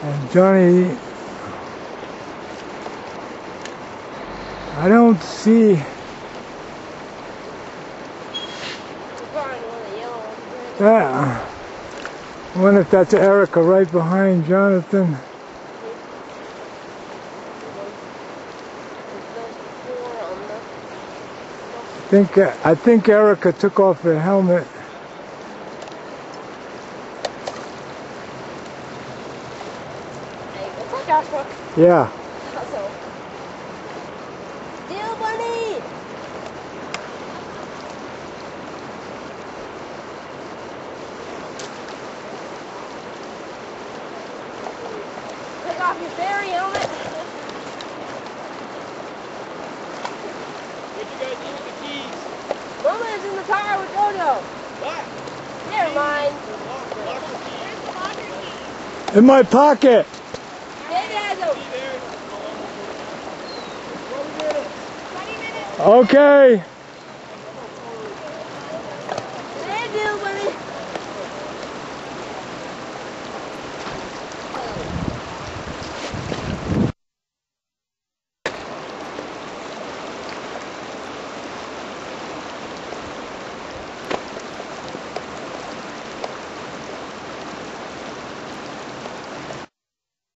And Johnny, I don't see. Yeah. I wonder if that's Erica right behind Jonathan. I think Erica took off her helmet. Yeah. Deal, bunny! Take off your fairy helmet. What'd you guys do with the keys? Mama is in the car with Dodo. What? Never mind. Lock the keys. In my pocket. David has them. Be there. 20 minutes. 20 minutes. Okay.